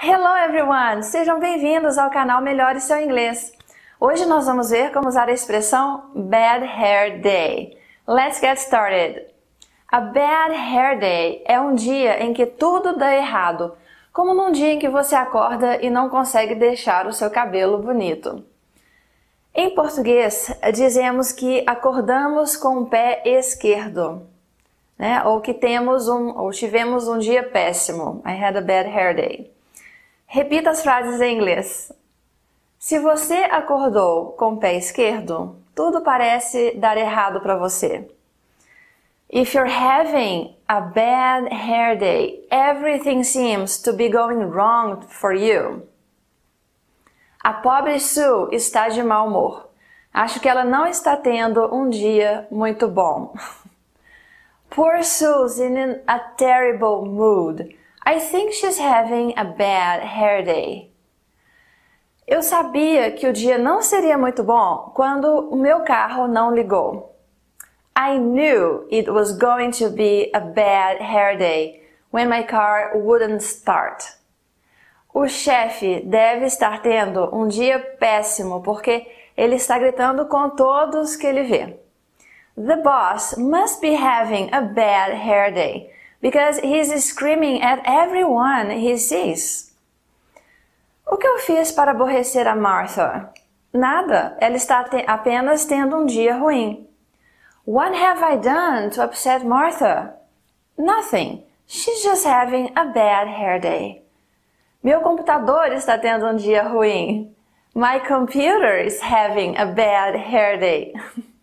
Hello everyone! Sejam bem-vindos ao canal Melhore Seu Inglês. Hoje nós vamos ver como usar a expressão Bad Hair Day. Let's get started! A Bad Hair Day é um dia em que tudo dá errado, como num dia em que você acorda e não consegue deixar o seu cabelo bonito. Em português, dizemos que acordamos com o pé esquerdo, né? Ou que tivemos um dia péssimo. I had a bad hair day. Repita as frases em inglês. Se você acordou com o pé esquerdo, tudo parece dar errado para você. If you're having a bad hair day, everything seems to be going wrong for you. A pobre Sue está de mau humor. Acho que ela não está tendo um dia muito bom. Poor Sue's in a terrible mood. I think she's having a bad hair day. Eu sabia que o dia não seria muito bom quando o meu carro não ligou. I knew it was going to be a bad hair day when my car wouldn't start. O chefe deve estar tendo um dia péssimo porque ele está gritando com todos que ele vê. The boss must be having a bad hair day because he's screaming at everyone he sees. O que eu fiz para aborrecer a Martha? Nada, ela está apenas tendo um dia ruim. What have I done to upset Martha? Nothing, she's just having a bad hair day. Meu computador está tendo um dia ruim. My computer is having a bad hair day.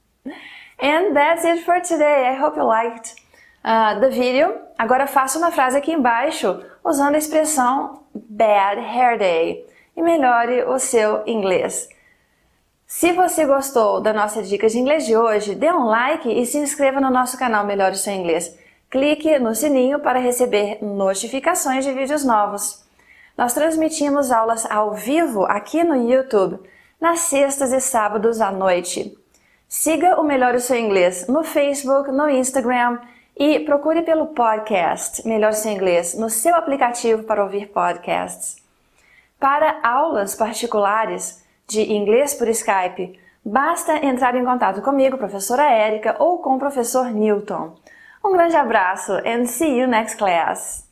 And that's it for today. I hope you liked the video. Agora faça uma frase aqui embaixo usando a expressão bad hair day e melhore o seu inglês. Se você gostou da nossa dica de inglês de hoje, dê um like e se inscreva no nosso canal Melhore o Seu Inglês. Clique no sininho para receber notificações de vídeos novos. Nós transmitimos aulas ao vivo aqui no YouTube, nas sextas e sábados à noite. Siga o Melhore o Seu Inglês no Facebook, no Instagram e procure pelo podcast Melhore o Seu Inglês no seu aplicativo para ouvir podcasts. Para aulas particulares de inglês por Skype, basta entrar em contato comigo, professora Érica, ou com o professor Newton. Um grande abraço and see you next class!